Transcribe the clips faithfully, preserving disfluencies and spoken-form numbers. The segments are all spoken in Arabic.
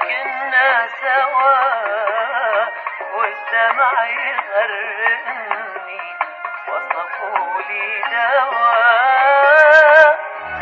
كنا سوا والسمع يغرني وصفوا لي دواء.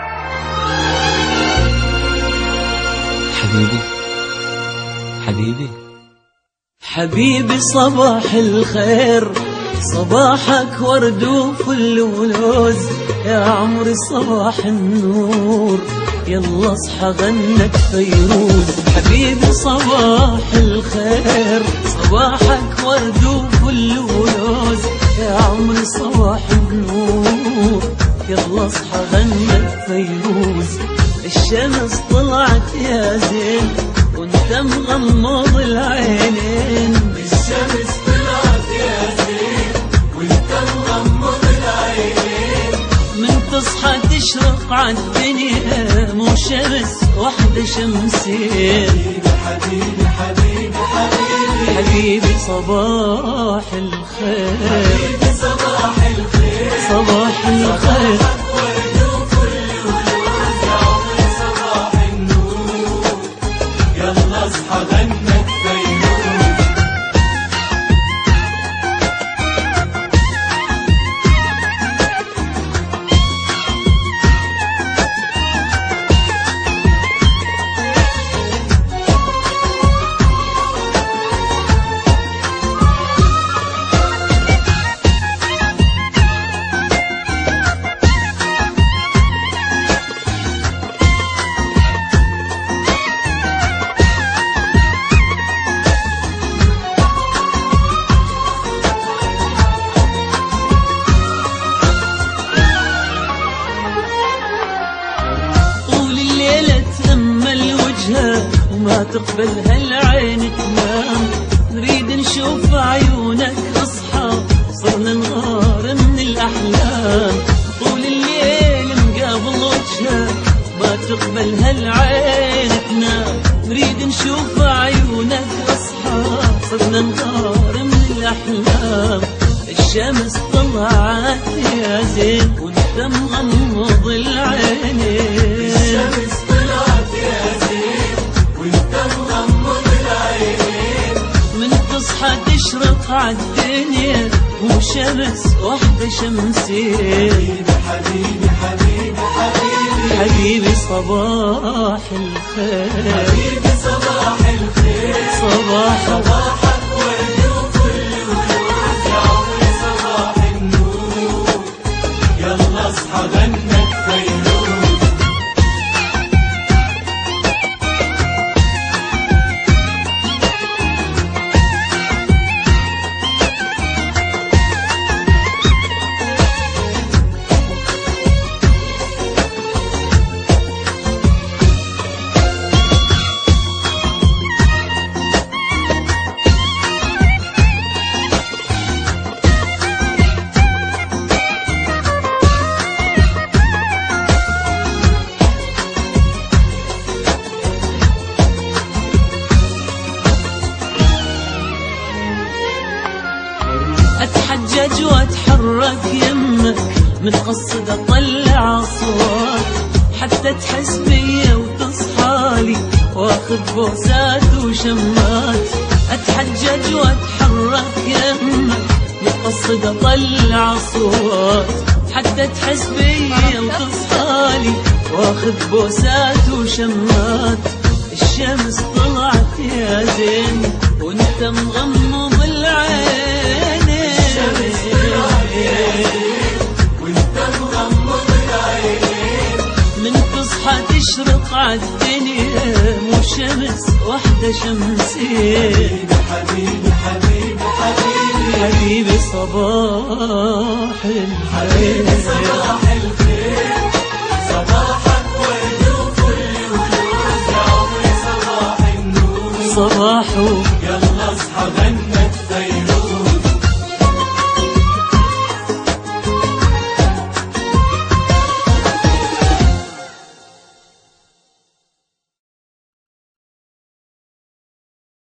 حبيبي حبيبي حبيبي صباح الخير، صباحك ورد وفل ولوز، يا عمري صباح النور، يلا اصحى غنك فيروز. حبيبي صباح الخير، صباحك ورد وفل ولوز، يا عمري صباح النور، يلا اصحى غنك فيروز. الشمس طلعت يا زين وانت مغمض العينين، الشمس طلعت يا زين وانت مغمض العينين. من تصحى تشرق عالدنيا مو شمس وحدة شمسين. حبيبي حبيبي حبيبي حبيبي صباح الخير، حبيبي صباح الخير، صباح الخير. ورد وفل ولوز، يا عمري صباح النور، يلا اصحى غنك فيروز. وما تقبل هالعين تنام، نريد نشوف عيونك اصحى، صرنا نغار من الاحلام. طول الليل مقابل وجهك ما تقبل هالعين تنام، نريد نشوف عيونك اصحى، صرنا نغار من الاحلام. الشمس طلعت يا زين وانت مغمض العينين، الشمس طلعت يا زين وانت مغمض العينين. من تصحى تشرق عالدنيا مو شمس وحدة شمسين. حبيبي حبيبي حبيبي حبيبي صباح الخير، حبيبي صباح الخير، صباح صباحك ورد وفل ولوز، يا عمري صباح النور، يلا اصحى غنك فيروز. اتحجج واتحرك يمك، متقصد اطلع اصوات، حتى تحس بيا وتصحالي، واخذ بوسات وشمات. اتحجج واتحرك يمك، متقصد اطلع اصوات، حتى تحس بيا وتصحالي، واخذ بوسات وشمات. الشمس طلعت يا زين وانت مغمض العين، الشمس طلعت يا زين وانت مغمض العينين. من تصحى تشرق عالدنيا مو شمس وحدة شمسين. حبيبي حبيبي حبيبي حبيبي صباح الخير، صباح الخير، صباحك ورد وفل ولوز، يا عمري صباح النور، صباحه يلا اصحى غنك فيروز.